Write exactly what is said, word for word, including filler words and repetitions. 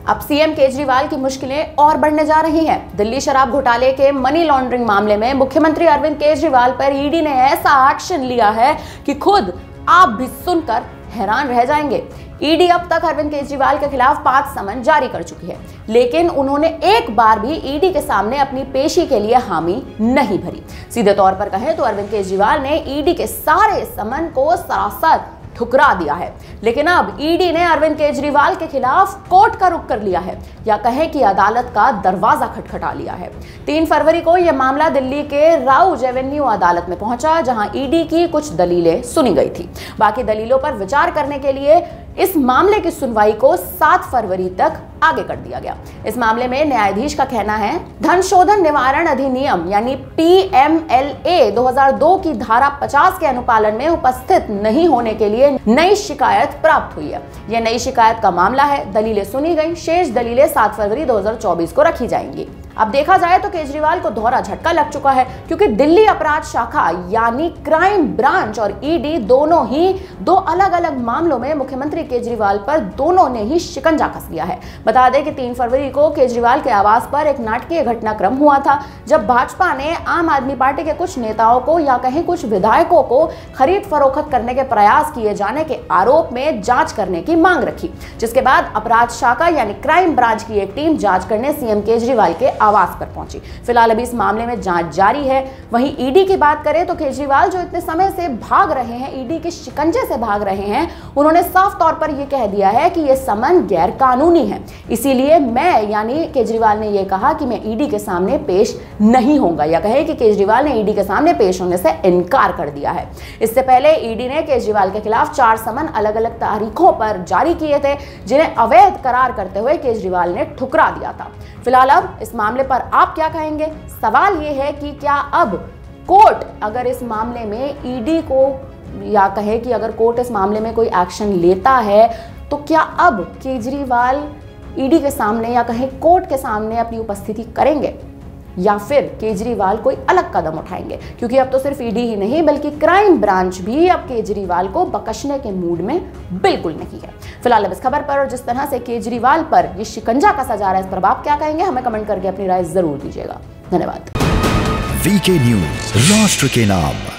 अब सीएम केजरीवाल की मुश्किलें और बढ़ने जा रही हैं। दिल्ली शराब घोटाले के मनी लॉन्ड्रिंग मामले में मुख्यमंत्री अरविंद केजरीवाल पर ईडी ने ऐसा एक्शन लिया है कि खुद आप भी सुनकर हैरान रह जाएंगे। ईडी अब तक अरविंद केजरीवाल के खिलाफ पांच समन जारी कर चुकी है, लेकिन उन्होंने एक बार भी ईडी के सामने अपनी पेशी के लिए हामी नहीं भरी। सीधे तौर पर कहें तो अरविंद केजरीवाल ने ईडी के सारे समन को सरासर ठुकरा दिया है। लेकिन अब ईडी ने अरविंद केजरीवाल के खिलाफ कोर्ट का रुख कर लिया है, या कहें कि अदालत का दरवाजा खटखटा लिया है। तीन फरवरी को यह मामला दिल्ली के राउज एवेन्यू अदालत में पहुंचा, जहां ईडी की कुछ दलीलें सुनी गई थी। बाकी दलीलों पर विचार करने के लिए इस मामले की सुनवाई को सात फरवरी तक आगे कर दिया गया। इस मामले में न्यायाधीश का कहना है, धन शोधन निवारण अधिनियम यानी पी एम एल ए दो हज़ार दो की धारा पचास के अनुपालन में उपस्थित नहीं होने के लिए नई शिकायत प्राप्त हुई है। यह नई शिकायत का मामला है। दलीलें सुनी गई, शेष दलीलें सात फरवरी दो हज़ार चौबीस को रखी जाएंगी। अब देखा जाए तो केजरीवाल को दोहरा झटका लग चुका है, क्योंकि दिल्ली अपराध शाखा यानी क्राइम ब्रांच और ईडी दोनों ही दो अलग अलग मामलों में मुख्यमंत्री केजरीवाल पर दोनों ने ही शिकंजा कस लिया है। बता दें कि तीन फरवरी को केजरीवाल के आवास पर एक नाटकीय घटनाक्रम हुआ था, जब भाजपा ने आम आदमी पार्टी के कुछ नेताओं को या कहीं कुछ विधायकों को खरीद फरोख्त करने के प्रयास किए जाने के आरोप में जांच करने की मांग रखी, जिसके बाद अपराध शाखा यानी क्राइम ब्रांच की एक टीम जांच करने सीएम केजरीवाल के आवास पर पहुंची। फिलहाल अभी इस मामले में जांच जारी है। वहीं ईडी की बात करें तो केजरीवाल जो इतने समय से भाग रहे हैं, ईडी के शिकंजे से भाग रहे हैं, उन्होंने साफ तौर पर यह कह दिया है कि यह समन गैर कानूनी है। इसीलिए मैं यानी केजरीवाल ने यह कहा कि मैं ईडी के सामने पेश नहीं होऊंगा, या कहे कि केजरीवाल ने ईडी के सामने पेश होने से इनकार कर दिया है। इससे पहले ईडी ने केजरीवाल के खिलाफ चार समन अलग अलग तारीखों पर जारी किए थे, जिन्हें अवैध करार करते हुए केजरीवाल ने ठुकरा दिया था। फिलहाल अब इस मामले पर आप क्या कहेंगे? सवाल यह है कि क्या अब कोर्ट अगर इस मामले में ईडी को, या कहे कि अगर कोर्ट इस मामले में कोई एक्शन लेता है, तो क्या अब केजरीवाल ईडी के सामने या कहीं कोर्ट के सामने अपनी उपस्थिति करेंगे, या फिर केजरीवाल कोई अलग कदम उठाएंगे? क्योंकि अब तो सिर्फ ईडी ही नहीं बल्कि क्राइम ब्रांच भी अब केजरीवाल को बकशने के मूड में बिल्कुल नहीं है। फिलहाल अब इस खबर पर और जिस तरह से केजरीवाल पर ये शिकंजा कसा जा रहा है, इस पर आप क्या कहेंगे? हमें कमेंट करके अपनी राय जरूर दीजिएगा। धन्यवाद। वीके न्यूज, राष्ट्र के नाम।